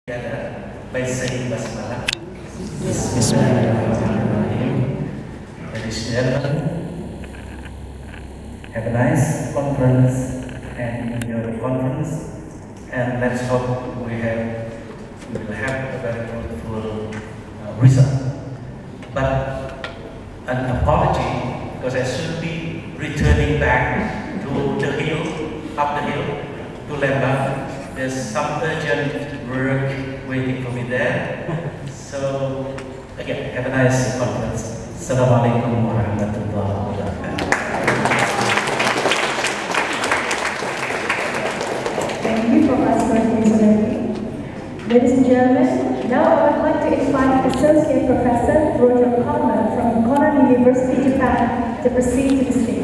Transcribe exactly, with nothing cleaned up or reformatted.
together by saying Basmalah. Bismillahirrahmanirrahim. Ladies and gentlemen, have a nice conference and enjoy the conference, and let's hope we have we will have a very fruitful uh, result. But an apology, because I should be returning back to the hill, up the hill to Lembang. There's some urgent work waiting for me there. So again, have a nice conference. Assalamualaikum warahmatullahi wabarakatuh. Thank you, Professor Nizami. Ladies and gentlemen, now I would like to invite Associate Professor Roger Palmer from Konan University, Japan, to proceed to the stage.